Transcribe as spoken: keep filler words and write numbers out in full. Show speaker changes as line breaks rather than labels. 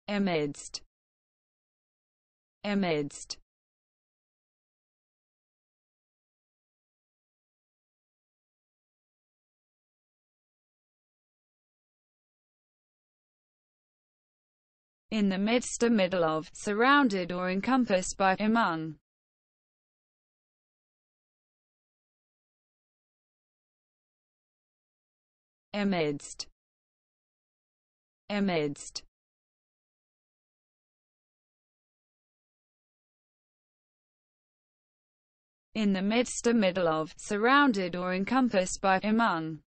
amidst, amidst, in the midst, a middle of, surrounded or encompassed by, among, amidst, amidst, in the midst, a middle of, surrounded or encompassed by, among.